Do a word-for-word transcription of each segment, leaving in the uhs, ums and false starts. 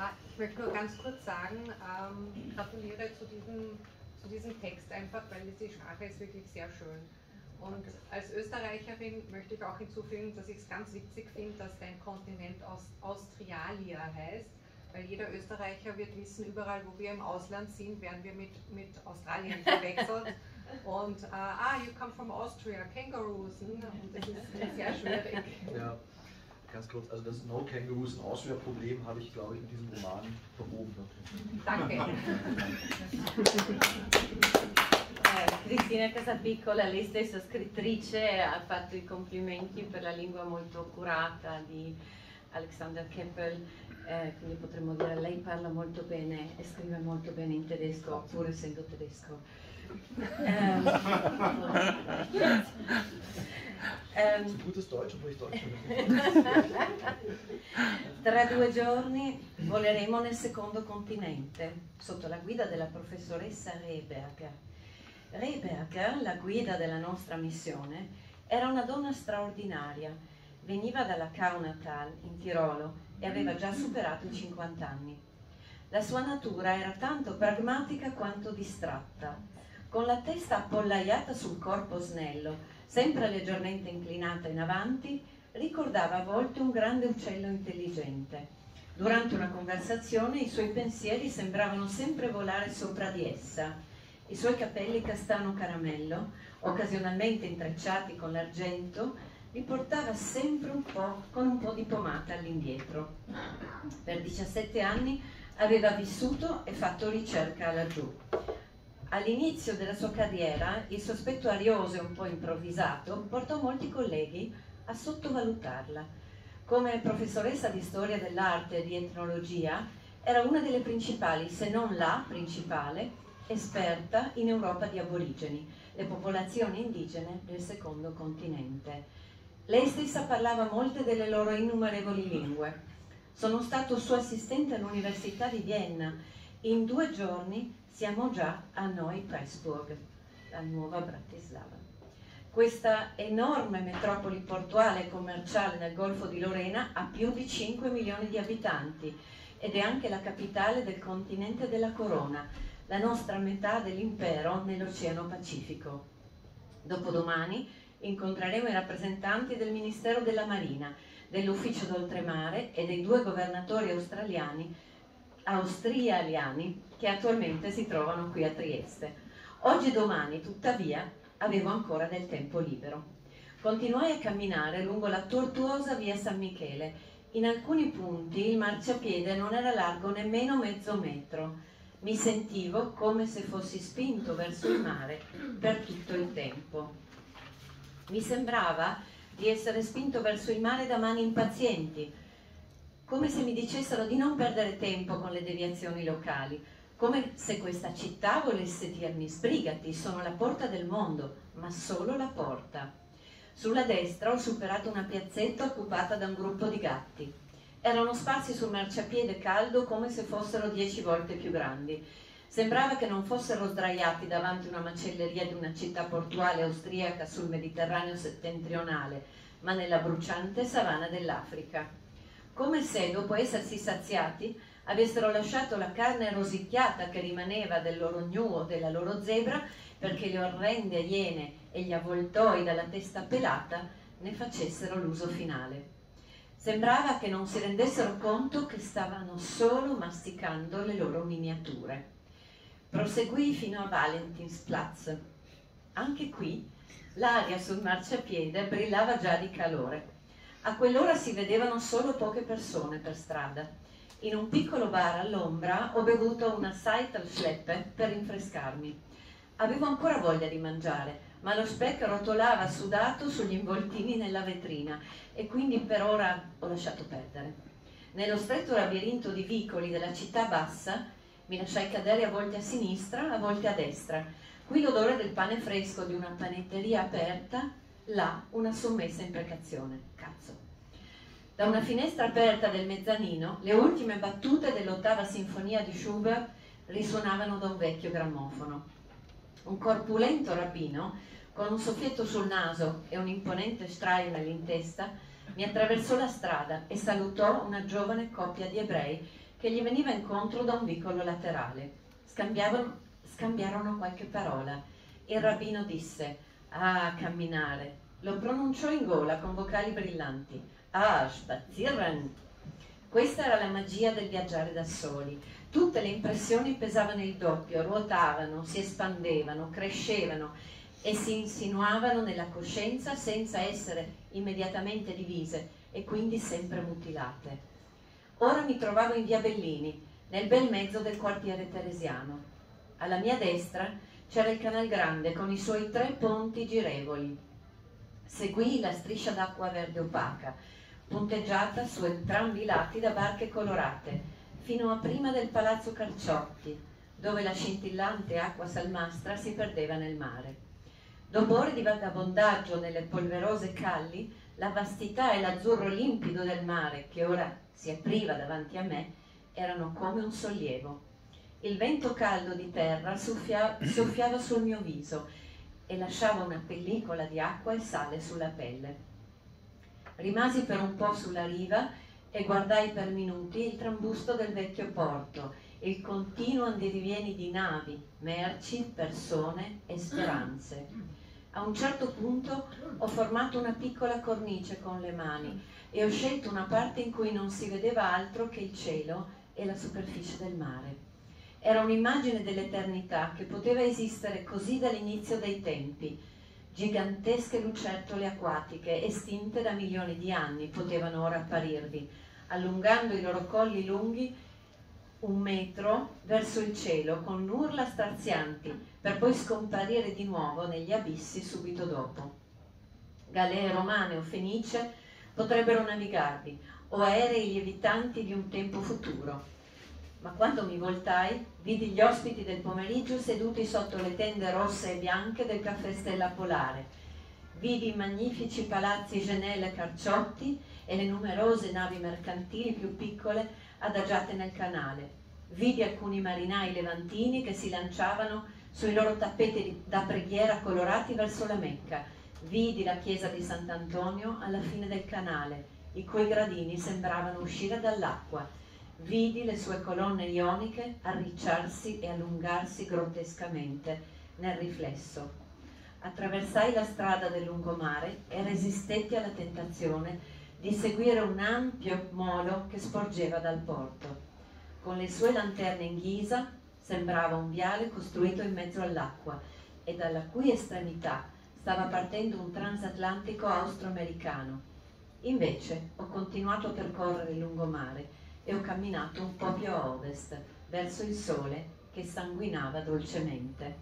Ich möchte nur ganz kurz sagen, ähm, gratuliere zu diesem, zu diesem Text einfach, weil die Sprache ist wirklich sehr schön. Und als Österreicherin möchte ich auch hinzufügen, dass ich es ganz witzig finde, dass dein Kontinent Aust Australia heißt, weil jeder Österreicher wird wissen, überall wo wir im Ausland sind, werden wir mit, mit Australien verwechselt. Und, uh, ah, you come from Austria, Kangaroos, und das ist sehr schwierig. Ja. Ganz kurz, also das No Kangaroos in Austria Problem habe ich, glaube ich, mit diesem Roman behoben. Danke. eh, Cristina Casapiccola, lei stessa scrittrice, ha fatto i complimenti per la lingua molto curata di Alexander Keppel, eh, quindi potremmo dire lei parla molto bene e scrive molto bene in tedesco, pur essendo tedesco. Um, um, gutes Deutsch, obwohl ich Deutsch Tra due giorni voleremo nel secondo continente sotto la guida della professoressa Rehberger. Rehberger, la guida della nostra missione, era una donna straordinaria. Veniva dalla Kaunertal in Tirolo e aveva già superato i cinquanta anni. La sua natura era tanto pragmatica quanto distratta. Con la testa appollaiata sul corpo snello, sempre leggermente inclinata in avanti, ricordava a volte un grande uccello intelligente. Durante una conversazione i suoi pensieri sembravano sempre volare sopra di essa. I suoi capelli castano caramello, occasionalmente intrecciati con l'argento, li portava sempre un po' con un po' di pomata all'indietro. Per diciassette anni aveva vissuto e fatto ricerca laggiù. All'inizio della sua carriera, il sospetto arioso e un po' improvvisato portò molti colleghi a sottovalutarla. Come professoressa di storia dell'arte e di etnologia, era una delle principali, se non la principale, esperta in Europa di aborigeni, le popolazioni indigene del secondo continente. Lei stessa parlava molte delle loro innumerevoli lingue. Sono stato suo assistente all'Università di Vienna. In due giorni siamo già a Neu-Pressburg, la nuova Bratislava. Questa enorme metropoli portuale e commerciale nel Golfo di Lorena ha più di cinque milioni di abitanti ed è anche la capitale del continente della Corona, la nostra metà dell'impero nell'Oceano Pacifico. Dopodomani incontreremo i rappresentanti del Ministero della Marina, dell'Ufficio d'Oltremare e dei due governatori australiani austrialiani che attualmente si trovano qui a Trieste. Oggi e domani, tuttavia, avevo ancora del tempo libero. Continuai a camminare lungo la tortuosa via San Michele. In alcuni punti il marciapiede non era largo nemmeno mezzo metro. Mi sentivo come se fossi spinto verso il mare per tutto il tempo. Mi sembrava di essere spinto verso il mare da mani impazienti, come se mi dicessero di non perdere tempo con le deviazioni locali, come se questa città volesse dirmi: sbrigati, sono la porta del mondo, ma solo la porta. Sulla destra ho superato una piazzetta occupata da un gruppo di gatti. Erano sparsi sul marciapiede caldo come se fossero dieci volte più grandi. Sembrava che non fossero sdraiati davanti a una macelleria di una città portuale austriaca sul Mediterraneo settentrionale, ma nella bruciante savana dell'Africa. Come se, dopo essersi saziati, avessero lasciato la carne rosicchiata che rimaneva del loro gnu o della loro zebra perché le orrende iene e gli avvoltoi dalla testa pelata ne facessero l'uso finale. Sembrava che non si rendessero conto che stavano solo masticando le loro miniature. Proseguii fino a Valentinsplatz. Anche qui l'aria sul marciapiede brillava già di calore. A quell'ora si vedevano solo poche persone per strada. In un piccolo bar all'ombra ho bevuto una Seitelschleppe per rinfrescarmi. Avevo ancora voglia di mangiare, ma lo Speck rotolava sudato sugli involtini nella vetrina e quindi per ora ho lasciato perdere. Nello stretto labirinto di vicoli della città bassa mi lasciai cadere a volte a sinistra, a volte a destra. Qui l'odore del pane fresco di una panetteria aperta, là una sommessa imprecazione. Cazzo. Da una finestra aperta del mezzanino, le ultime battute dell'ottava sinfonia di Schubert risuonavano da un vecchio grammofono. Un corpulento rabbino, con un soffietto sul naso e un imponente Streimel in testa, mi attraversò la strada e salutò una giovane coppia di ebrei che gli veniva incontro da un vicolo laterale. Scambiavano, scambiarono qualche parola. Il rabbino disse: "Ah, camminare." Lo pronunciò in gola con vocali brillanti. "Ah, spazieren." Questa era la magia del viaggiare da soli. Tutte le impressioni pesavano il doppio, ruotavano, si espandevano, crescevano e si insinuavano nella coscienza senza essere immediatamente divise e quindi sempre mutilate. Ora mi trovavo in via Bellini, nel bel mezzo del quartiere teresiano. Alla mia destra c'era il Canal Grande con i suoi tre ponti girevoli. Seguii la striscia d'acqua verde opaca, punteggiata su entrambi i lati da barche colorate, fino a prima del Palazzo Carciotti, dove la scintillante acqua salmastra si perdeva nel mare. Dopo ore di vagabondaggio nelle polverose calli, la vastità e l'azzurro limpido del mare, che ora si apriva davanti a me, erano come un sollievo. Il vento caldo di terra soffia, soffiava sul mio viso e lasciava una pellicola di acqua e sale sulla pelle. Rimasi per un po' sulla riva e guardai per minuti il trambusto del vecchio porto, il continuo andirivieni di navi, merci, persone e speranze. A un certo punto ho formato una piccola cornice con le mani e ho scelto una parte in cui non si vedeva altro che il cielo e la superficie del mare. Era un'immagine dell'eternità che poteva esistere così dall'inizio dei tempi. Gigantesche lucertole acquatiche, estinte da milioni di anni, potevano ora apparirvi, allungando i loro colli lunghi un metro verso il cielo con urla strazianti, per poi scomparire di nuovo negli abissi subito dopo. Galee romane o fenicie potrebbero navigarvi, o aerei lievitanti di un tempo futuro. Ma quando mi voltai, vidi gli ospiti del pomeriggio seduti sotto le tende rosse e bianche del caffè Stella Polare. Vidi i magnifici palazzi Genelle e Carciotti e le numerose navi mercantili più piccole adagiate nel canale. Vidi alcuni marinai levantini che si lanciavano sui loro tappeti da preghiera colorati verso la Mecca. Vidi la chiesa di Sant'Antonio alla fine del canale, i cui gradini sembravano uscire dall'acqua. Vidi le sue colonne ioniche arricciarsi e allungarsi grottescamente nel riflesso. Attraversai la strada del lungomare e resistetti alla tentazione di seguire un ampio molo che sporgeva dal porto. Con le sue lanterne in ghisa sembrava un viale costruito in mezzo all'acqua e dalla cui estremità stava partendo un transatlantico austro-americano. Invece ho continuato a percorrere il lungomare e ho camminato un po' più a ovest, verso il sole che sanguinava dolcemente.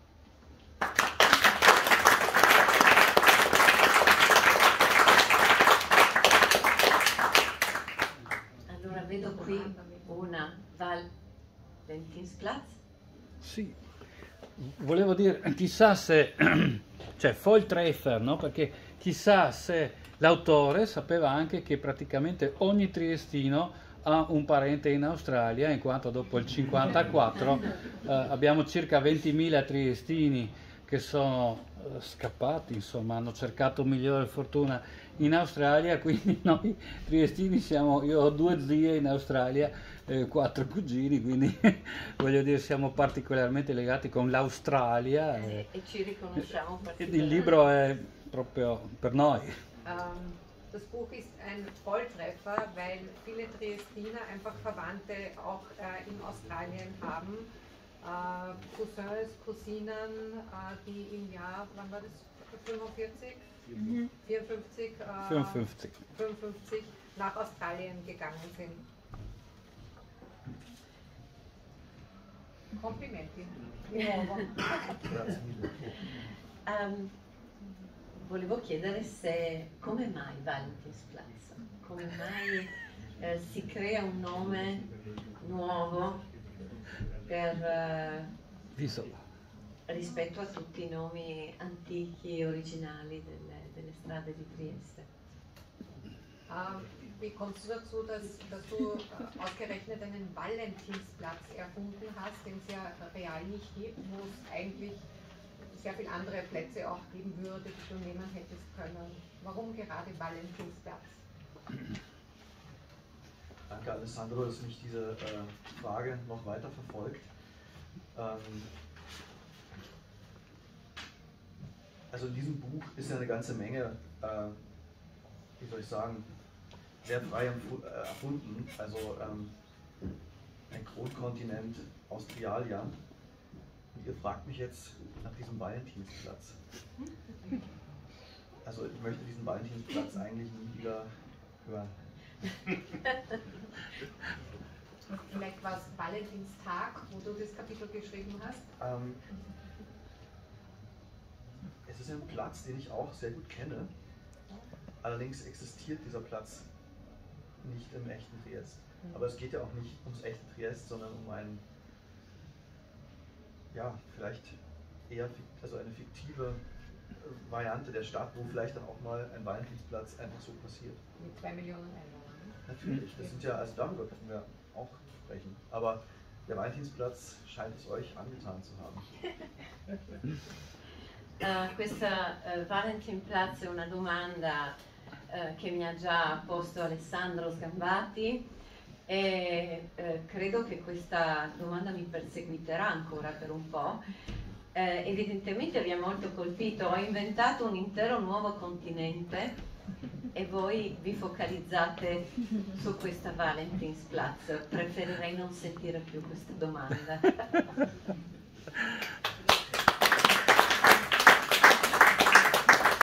Allora vedo qui una Valentinsplatz. Sì, volevo dire, chissà se, cioè Volltreffer, no? Perché chissà se l'autore sapeva anche che praticamente ogni triestino ha un parente in Australia, in quanto dopo il cinquantaquattro eh, abbiamo circa ventimila triestini che sono eh, scappati, insomma, hanno cercato migliore fortuna in Australia, quindi noi triestini siamo, io ho due zie in Australia, eh, quattro cugini, quindi voglio dire siamo particolarmente legati con l'Australia. E, e ci riconosciamo particolarmente. Il libro è proprio per noi. Um, Das Buch ist ein Volltreffer, weil viele Triestiner einfach Verwandte auch äh, in Australien haben. Äh, Cousins, Cousinen, äh, die im Jahr, wann war das? fünfundvierzig? Mhm. vierundfünfzig, äh, fünfundfünfzig. fünfundfünfzig nach Australien gegangen sind. Complimenti. Di nuovo. Grazie mille. Um, Volevo chiedere se come mai Valentinsplatz, come mai eh, si crea un nome nuovo per, eh, rispetto a tutti i nomi antichi e originali delle, delle strade di Trieste. Ähm, wie kommst du dazu, dass, dass du ausgerechnet einen Valentinsplatz erfunden hast, den es ja real nicht gibt, wo es eigentlich sehr viele andere Plätze auch geben würde, die du nehmen hättest können. Warum gerade Valentinsplatz? danke Alessandro, dass mich diese äh, Frage noch weiter verfolgt. Ähm, also in diesem Buch ist ja eine ganze Menge, äh, wie soll ich sagen, sehr frei erfunden. Also ähm, ein Kronkontinent Australia. Und ihr fragt mich jetzt nach diesem Valentinsplatz. Also ich möchte diesen Valentinsplatz eigentlich nie wieder hören. Vielleicht war es Valentinstag, wo du das Kapitel geschrieben hast? Ähm, es ist ein Platz, den ich auch sehr gut kenne. Allerdings existiert dieser Platz nicht im echten Triest. Aber es geht ja auch nicht ums echte Triest, sondern um ein, ja, vielleicht eher also eine fiktive Variante der Stadt, wo vielleicht dann auch mal ein Valentinsplatz einfach so passiert. Mit zwei Millionen Einwohnern. Natürlich, das sind ja, also darüber können wir auch sprechen. Aber der Valentinsplatz scheint es euch angetan zu haben. Uh, questa uh, Valentinplatz è una domanda uh, che mi ha già posto Alessandro Sgambati e uh, credo che questa domanda mi perseguiterà ancora per un po'. Uh, evidentemente vi ha molto colpito, ho inventato un intero nuovo continente e voi vi focalizzate su questa Valentinsplatz. Preferirei non sentire più questa domanda.